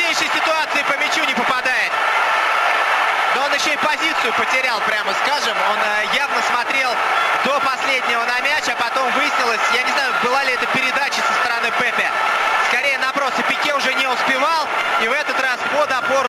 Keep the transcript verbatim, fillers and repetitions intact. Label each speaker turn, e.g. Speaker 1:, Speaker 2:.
Speaker 1: сложнейшей ситуации по мячу не попадает. Но он еще и позицию потерял, прямо скажем. Он явно смотрел